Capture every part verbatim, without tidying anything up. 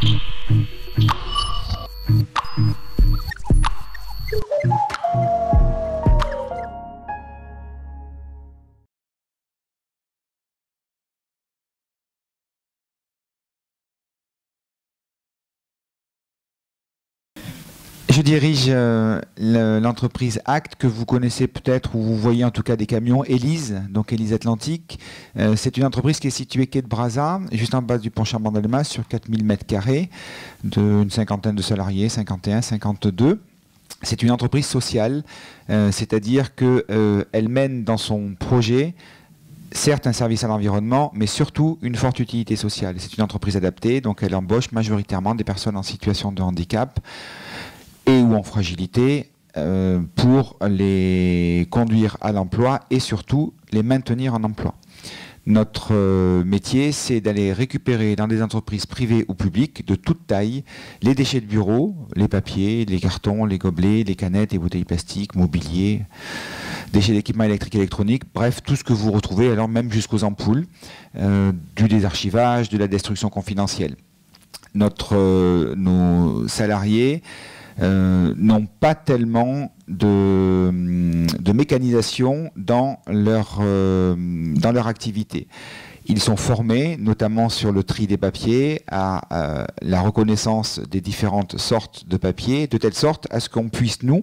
Je dirige euh, l'entreprise Act, que vous connaissez peut-être, ou vous voyez en tout cas des camions, Élise, donc Élise Atlantique. Euh, c'est une entreprise qui est située quai de Brazza, juste en bas du pont Chambord-Delmas, sur quatre mille mètres carrés, d'une cinquantaine de salariés, cinquante et un, cinquante-deux. C'est une entreprise sociale, euh, c'est-à-dire qu'elle euh, mène dans son projet certes un service à l'environnement, mais surtout une forte utilité sociale. C'est une entreprise adaptée, donc elle embauche majoritairement des personnes en situation de handicap et ou en fragilité euh, pour les conduire à l'emploi et surtout les maintenir en emploi. Notre euh, métier, c'est d'aller récupérer dans des entreprises privées ou publiques de toute taille les déchets de bureau, les papiers, les cartons, les gobelets, les canettes, les bouteilles plastiques, mobilier, déchets d'équipement électrique et électronique, bref, tout ce que vous retrouvez, alors même jusqu'aux ampoules, euh, du désarchivage, de la destruction confidentielle. Notre, euh, nos salariés Euh, n'ont pas tellement de, de mécanisation dans leur, euh, dans leur activité. Ils sont formés, notamment sur le tri des papiers, à euh, la reconnaissance des différentes sortes de papiers, de telle sorte à ce qu'on puisse, nous,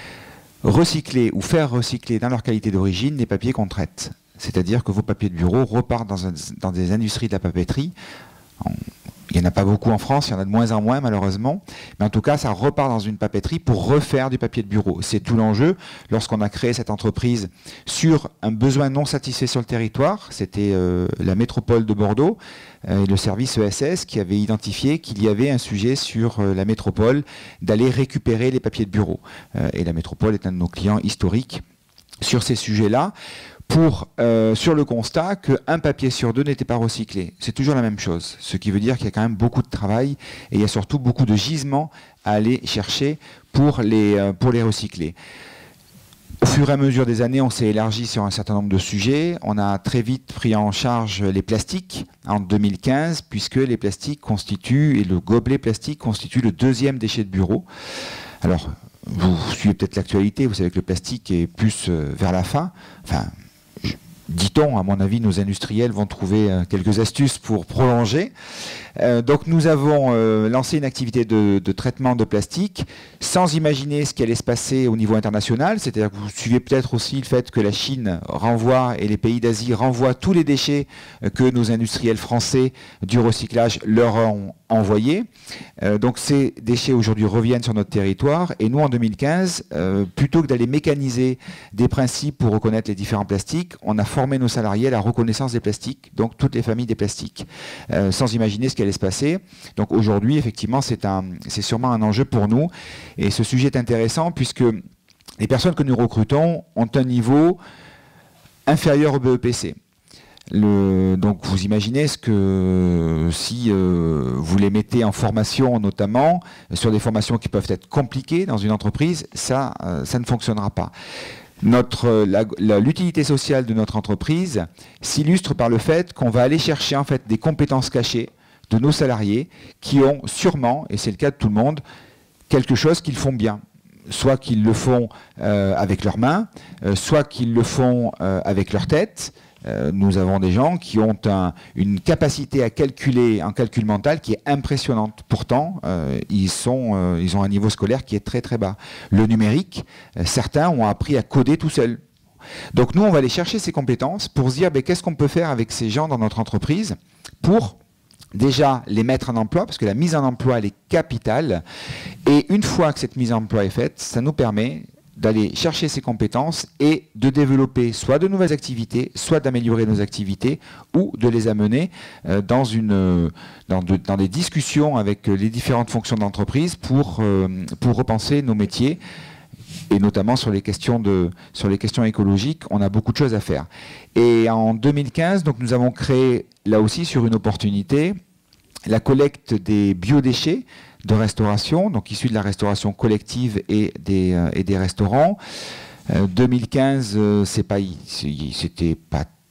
recycler ou faire recycler dans leur qualité d'origine les papiers qu'on traite. C'est-à-dire que vos papiers de bureau repartent dans, un, dans des industries de la papeterie. En, Il n'y en a pas beaucoup en France, il y en a de moins en moins malheureusement, mais en tout cas ça repart dans une papeterie pour refaire du papier de bureau. C'est tout l'enjeu lorsqu'on a créé cette entreprise sur un besoin non satisfait sur le territoire. C'était euh, la métropole de Bordeaux euh, et le service E S S qui avait identifié qu'il y avait un sujet sur euh, la métropole d'aller récupérer les papiers de bureau. Euh, et la métropole est un de nos clients historiques sur ces sujets-là. Pour, euh, sur le constat qu'un papier sur deux n'était pas recyclé. C'est toujours la même chose, ce qui veut dire qu'il y a quand même beaucoup de travail et il y a surtout beaucoup de gisements à aller chercher pour les, euh, pour les recycler. Au fur et à mesure des années, on s'est élargi sur un certain nombre de sujets. On a très vite pris en charge les plastiques en deux mille quinze, puisque les plastiques constituent, et le gobelet plastique constitue le deuxième déchet de bureau. Alors, vous suivez peut-être l'actualité, vous savez que le plastique est plus euh, vers la fin. Enfin, dit-on, à mon avis, nos industriels vont trouver euh, quelques astuces pour prolonger. Euh, donc nous avons euh, lancé une activité de, de traitement de plastique sans imaginer ce qui allait se passer au niveau international. C'est-à-dire que vous suivez peut-être aussi le fait que la Chine renvoie et les pays d'Asie renvoient tous les déchets euh, que nos industriels français du recyclage leur ont envoyés. Euh, donc ces déchets aujourd'hui reviennent sur notre territoire et nous en deux mille quinze, euh, plutôt que d'aller mécaniser des principes pour reconnaître les différents plastiques, on a formé nos salariés à la reconnaissance des plastiques, donc toutes les familles des plastiques, euh, sans imaginer ce qui allait se passer. Donc aujourd'hui, effectivement, c'est un, c'est sûrement un enjeu pour nous. Et ce sujet est intéressant puisque les personnes que nous recrutons ont un niveau inférieur au B E P C. Le, donc vous imaginez ce que si euh, vous les mettez en formation notamment, sur des formations qui peuvent être compliquées dans une entreprise, ça, euh, ça ne fonctionnera pas. Notre, la, la, l'utilité sociale de notre entreprise s'illustre par le fait qu'on va aller chercher en fait des compétences cachées de nos salariés qui ont sûrement, et c'est le cas de tout le monde, quelque chose qu'ils font bien. Soit qu'ils le font euh, avec leurs mains, euh, soit qu'ils le font euh, avec leur tête. Euh, nous avons des gens qui ont un, une capacité à calculer en calcul mental qui est impressionnante. Pourtant, euh, ils, sont, euh, ils ont un niveau scolaire qui est très très bas. Le numérique, euh, certains ont appris à coder tout seuls. Donc nous, on va aller chercher ces compétences pour se dire ben, qu'est-ce qu'on peut faire avec ces gens dans notre entreprise pour déjà les mettre en emploi, parce que la mise en emploi, elle est capitale. Et une fois que cette mise en emploi est faite, ça nous permet d'aller chercher ces compétences et de développer soit de nouvelles activités, soit d'améliorer nos activités ou de les amener euh, dans, une, dans, de, dans des discussions avec les différentes fonctions d'entreprise pour, euh, pour repenser nos métiers et notamment sur les questions de, sur les questions écologiques, on a beaucoup de choses à faire. Et en deux mille quinze, donc, nous avons créé, là aussi sur une opportunité, la collecte des biodéchets de restauration, donc issus de la restauration collective et des, euh, et des restaurants. Euh, deux mille quinze, euh, c'est pas, c'était pas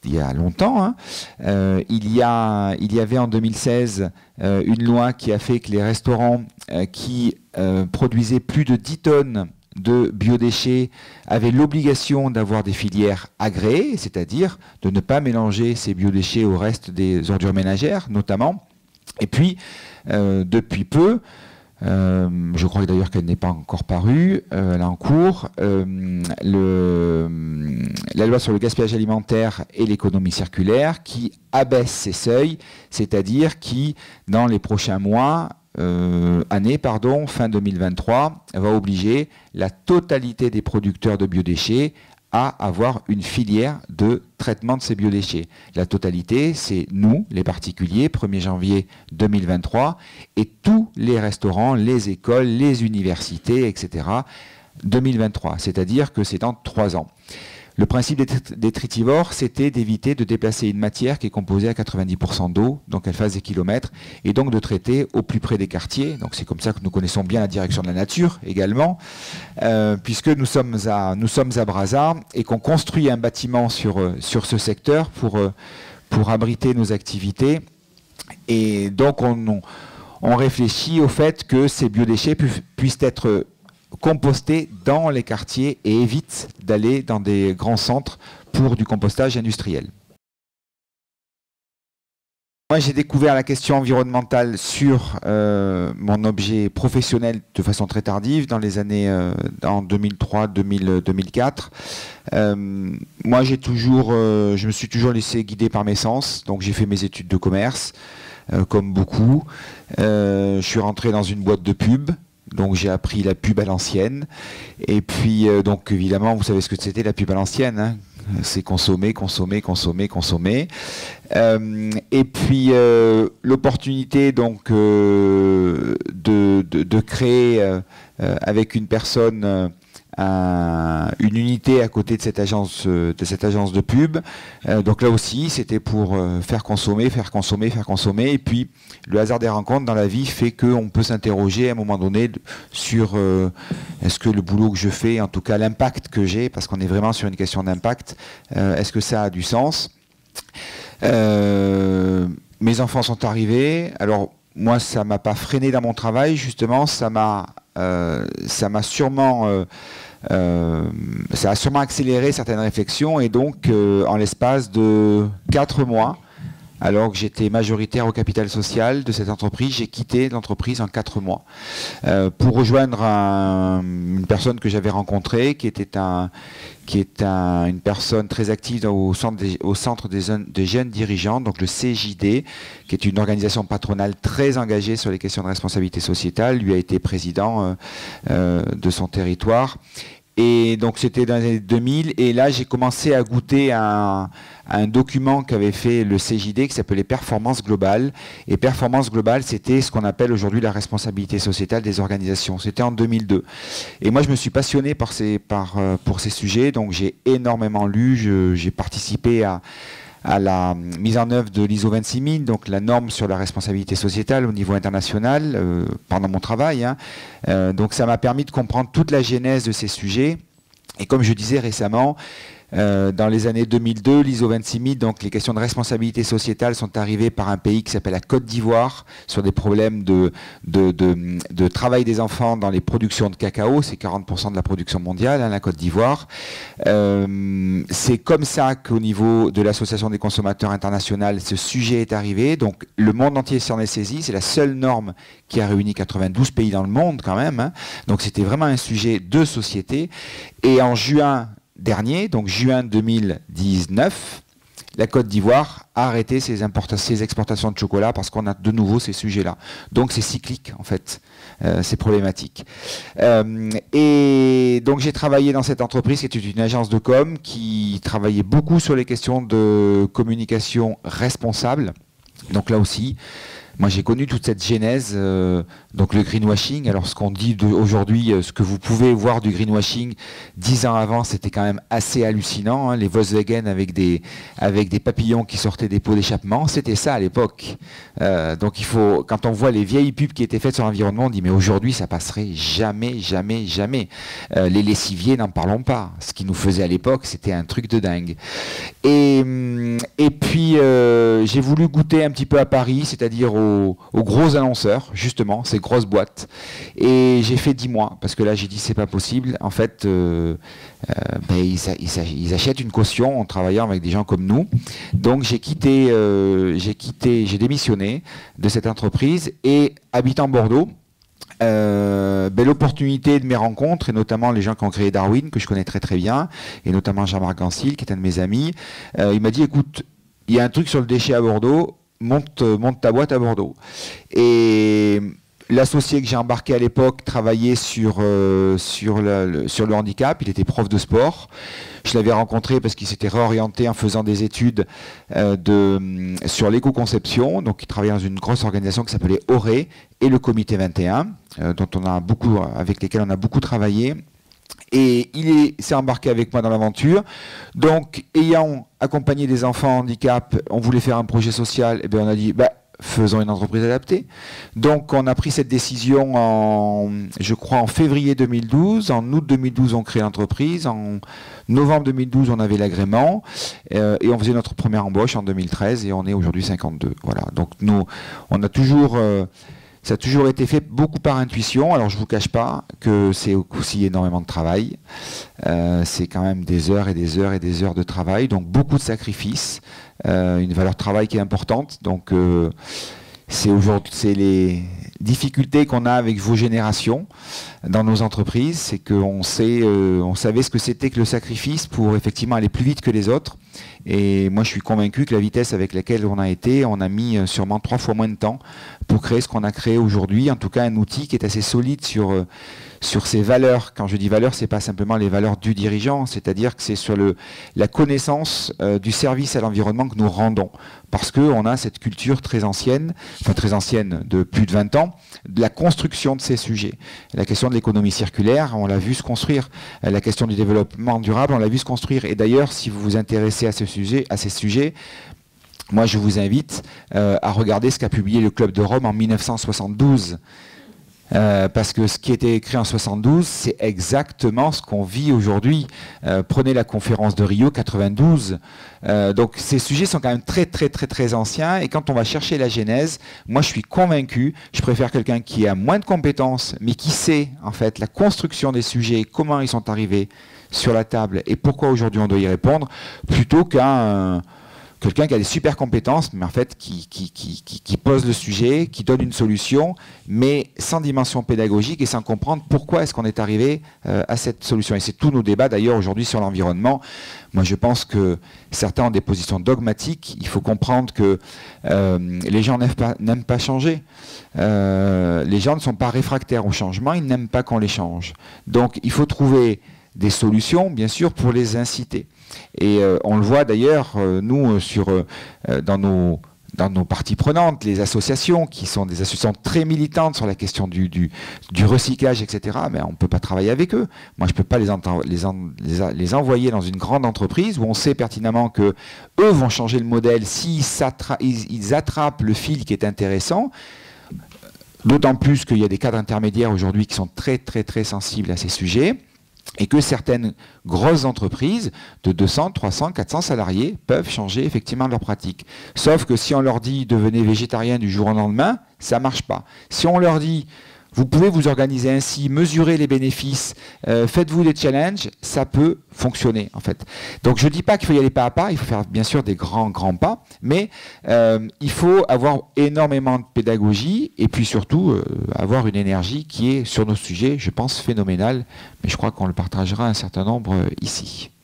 il y a longtemps. Hein. Euh, il, y a, il y avait en deux mille seize euh, une loi qui a fait que les restaurants euh, qui euh, produisaient plus de dix tonnes de biodéchets avaient l'obligation d'avoir des filières agréées, c'est-à-dire de ne pas mélanger ces biodéchets au reste des ordures ménagères, notamment. Et puis, euh, depuis peu, euh, je crois d'ailleurs qu'elle n'est pas encore parue, euh, elle est en cours, euh, le, la loi sur le gaspillage alimentaire et l'économie circulaire qui abaisse ces seuils, c'est-à-dire qui, dans les prochains mois, Euh, année, pardon, fin deux mille vingt-trois, va obliger la totalité des producteurs de biodéchets à avoir une filière de traitement de ces biodéchets. La totalité, c'est nous, les particuliers, premier janvier deux mille vingt-trois, et tous les restaurants, les écoles, les universités, et cetera, deux mille vingt-trois, c'est-à-dire que c'est dans trois ans. Le principe des, des tritivores, c'était d'éviter de déplacer une matière qui est composée à quatre-vingt-dix pour cent d'eau, donc elle fasse des kilomètres, et donc de traiter au plus près des quartiers. Donc c'est comme ça que nous connaissons bien la direction de la nature également, euh, puisque nous sommes à, nous sommes à Brazza et qu'on construit un bâtiment sur, sur ce secteur pour, pour abriter nos activités. Et donc on, on, on réfléchit au fait que ces biodéchets pu, puissent être composter dans les quartiers et évite d'aller dans des grands centres pour du compostage industriel. Moi, j'ai découvert la question environnementale sur euh, mon objet professionnel de façon très tardive, dans les années euh, en deux mille trois deux mille quatre. Euh, moi, j'ai toujours, euh, je me suis toujours laissé guider par mes sens, donc j'ai fait mes études de commerce, euh, comme beaucoup. Euh, je suis rentré dans une boîte de pub. Donc j'ai appris la pub à l'ancienne. Et puis, euh, donc évidemment, vous savez ce que c'était la pub à l'ancienne. Hein, c'est consommer, consommer, consommer, consommer. Euh, et puis, euh, l'opportunité donc euh, de, de, de créer euh, avec une personne euh, un, une unité à côté de cette agence, de cette agence de pub. Euh, donc là aussi, c'était pour euh, faire consommer, faire consommer, faire consommer. Et puis, le hasard des rencontres dans la vie fait qu'on peut s'interroger à un moment donné sur euh, est-ce que le boulot que je fais, en tout cas l'impact que j'ai, parce qu'on est vraiment sur une question d'impact, euh, est-ce que ça a du sens? euh, Mes enfants sont arrivés. Alors, moi, ça ne m'a pas freiné dans mon travail, justement, ça m'a euh, ça m'a sûrement... Euh, Euh, ça a sûrement accéléré certaines réflexions et donc euh, en l'espace de quatre mois, alors que j'étais majoritaire au capital social de cette entreprise, j'ai quitté l'entreprise en quatre mois euh, pour rejoindre un, une personne que j'avais rencontrée qui était, un, qui est un, une personne très active au centre des, au centre des, des jeunes dirigeants, donc le C J D, qui est une organisation patronale très engagée sur les questions de responsabilité sociétale. Lui a été président euh, euh, de son territoire. Et donc c'était dans les années deux mille, et là j'ai commencé à goûter à un, à un document qu'avait fait le C J D qui s'appelait Performance Globale. Et Performance Globale, c'était ce qu'on appelle aujourd'hui la responsabilité sociétale des organisations. C'était en deux mille deux. Et moi je me suis passionné par ces, par, euh, pour ces sujets, donc j'ai énormément lu, je, j'ai participé à... à la mise en œuvre de l'I S O vingt-six mille, donc la norme sur la responsabilité sociétale au niveau international, euh, pendant mon travail. Hein. Euh, donc ça m'a permis de comprendre toute la genèse de ces sujets. Et comme je disais récemment, euh, dans les années deux mille deux, l'I S O vingt-six mille, donc les questions de responsabilité sociétale sont arrivées par un pays qui s'appelle la Côte d'Ivoire, sur des problèmes de, de, de, de travail des enfants dans les productions de cacao. C'est quarante pour cent de la production mondiale, hein, la Côte d'Ivoire. Euh, c'est comme ça qu'au niveau de l'Association des consommateurs internationale, ce sujet est arrivé. Donc le monde entier s'en est saisi. C'est la seule norme qui a réuni quatre-vingt-douze pays dans le monde quand même. Hein. Donc c'était vraiment un sujet de société. Et en juin dernier, donc juin deux mille dix-neuf, la Côte d'Ivoire a arrêté ses, ses exportations de chocolat parce qu'on a de nouveau ces sujets-là. Donc c'est cyclique en fait, euh, c'est problématique. Euh, et donc j'ai travaillé dans cette entreprise qui était une agence de com qui travaillait beaucoup sur les questions de communication responsable. Donc là aussi, Moi, j'ai connu toute cette genèse, euh, donc le greenwashing. Alors, ce qu'on dit aujourd'hui, ce que vous pouvez voir du greenwashing dix ans avant, c'était quand même assez hallucinant. Hein. Les Volkswagen avec des, avec des papillons qui sortaient des pots d'échappement, c'était ça à l'époque. Euh, donc, il faut, quand on voit les vieilles pubs qui étaient faites sur l'environnement, on dit mais aujourd'hui, ça passerait jamais, jamais, jamais. Euh, les lessiviers, n'en parlons pas. Ce qu'ils nous faisaient à l'époque, c'était un truc de dingue. Et, et puis, euh, j'ai voulu goûter un petit peu à Paris, c'est-à-dire au Aux, aux gros annonceurs, justement, ces grosses boîtes. Et j'ai fait dix mois, parce que là, j'ai dit, c'est pas possible. En fait, euh, euh, ben, ils, ils, ils achètent une caution en travaillant avec des gens comme nous. Donc, j'ai quitté, euh, j'ai quitté, j'ai démissionné de cette entreprise et habitant Bordeaux, Euh, ben, l'opportunité de mes rencontres, et notamment les gens qui ont créé Darwin, que je connais très très bien, et notamment Jean-Marc Gansil, qui est un de mes amis, euh, il m'a dit, écoute, il y a un truc sur le déchet à Bordeaux, Monte, monte ta boîte à Bordeaux. Et l'associé que j'ai embarqué à l'époque travaillait sur, euh, sur, la, le, sur le handicap, il était prof de sport. Je l'avais rencontré parce qu'il s'était réorienté en faisant des études euh, de, sur l'éco-conception. Donc il travaillait dans une grosse organisation qui s'appelait Auré et le Comité vingt et un, euh, dont on a beaucoup, avec lesquels on a beaucoup travaillé. Et il s'est embarqué avec moi dans l'aventure. Donc, ayant accompagné des enfants handicap, on voulait faire un projet social, et bien on a dit, bah, faisons une entreprise adaptée. Donc, on a pris cette décision en, je crois, en février deux mille douze. En août deux mille douze, on crée l'entreprise. En novembre deux mille douze, on avait l'agrément. Euh, et on faisait notre première embauche en deux mille treize. Et on est aujourd'hui cinquante-deux. Voilà. Donc, nous, on a toujours... Euh, Ça a toujours été fait beaucoup par intuition. Alors je ne vous cache pas que c'est aussi énormément de travail. Euh, c'est quand même des heures et des heures et des heures de travail. Donc beaucoup de sacrifices. Euh, une valeur de travail qui est importante. Donc euh, c'est aujourd'hui, c'est les difficultés qu'on a avec vos générations dans nos entreprises. C'est qu'on sait, euh, on savait ce que c'était que le sacrifice pour effectivement aller plus vite que les autres. Et moi, je suis convaincu que la vitesse avec laquelle on a été, on a mis sûrement trois fois moins de temps pour créer ce qu'on a créé aujourd'hui. En tout cas, un outil qui est assez solide sur, euh, sur ses valeurs. Quand je dis valeurs, c'est pas simplement les valeurs du dirigeant, c'est-à-dire que c'est sur le, la connaissance euh, du service à l'environnement que nous rendons. Parce qu'on a cette culture très ancienne, enfin très ancienne, de plus de vingt ans, de la construction de ces sujets. La question de l'économie circulaire, on l'a vu se construire. La question du développement durable, on l'a vu se construire. Et d'ailleurs, si vous vous intéressez à ce sujet, à ces sujets, moi je vous invite euh, à regarder ce qu'a publié le Club de Rome en mille neuf cent soixante-douze. Euh, parce que ce qui était écrit en soixante-douze, c'est exactement ce qu'on vit aujourd'hui. Euh, prenez la conférence de Rio quatre-vingt-douze. Euh, donc ces sujets sont quand même très très très très anciens, et quand on va chercher la genèse, moi je suis convaincu, je préfère quelqu'un qui a moins de compétences, mais qui sait en fait la construction des sujets, comment ils sont arrivés sur la table et pourquoi aujourd'hui on doit y répondre, plutôt qu'un... quelqu'un qui a des super compétences, mais en fait qui, qui, qui, qui, qui pose le sujet, qui donne une solution, mais sans dimension pédagogique et sans comprendre pourquoi est-ce qu'on est arrivé euh, à cette solution. Et c'est tous nos débats d'ailleurs aujourd'hui sur l'environnement. Moi je pense que certains ont des positions dogmatiques. Il faut comprendre que euh, les gens n'aiment pas, n'aiment pas changer. Euh, les gens ne sont pas réfractaires au changement, ils n'aiment pas qu'on les change. Donc il faut trouver des solutions, bien sûr, pour les inciter. Et euh, on le voit d'ailleurs, euh, nous, sur, euh, dans, nos, dans nos parties prenantes, les associations, qui sont des associations très militantes sur la question du, du, du recyclage, et cetera, mais on ne peut pas travailler avec eux. Moi, je ne peux pas les, les, les, les envoyer dans une grande entreprise où on sait pertinemment qu'eux vont changer le modèle s'ils ils, ils attrapent le fil qui est intéressant. D'autant plus qu'il y a des cadres intermédiaires aujourd'hui qui sont très, très, très sensibles à ces sujets. Et que certaines grosses entreprises de deux cents, trois cents, quatre cents salariés peuvent changer effectivement leur pratique. Sauf que si on leur dit devenez végétarien du jour au lendemain, ça ne marche pas. Si on leur dit vous pouvez vous organiser ainsi, mesurer les bénéfices, euh, faites-vous des challenges, ça peut fonctionner en fait. Donc je ne dis pas qu'il faut y aller pas à pas, il faut faire bien sûr des grands grands pas, mais euh, il faut avoir énormément de pédagogie et puis surtout euh, avoir une énergie qui est sur nos sujets, je pense, phénoménale, mais je crois qu'on le partagera un certain nombre euh, ici.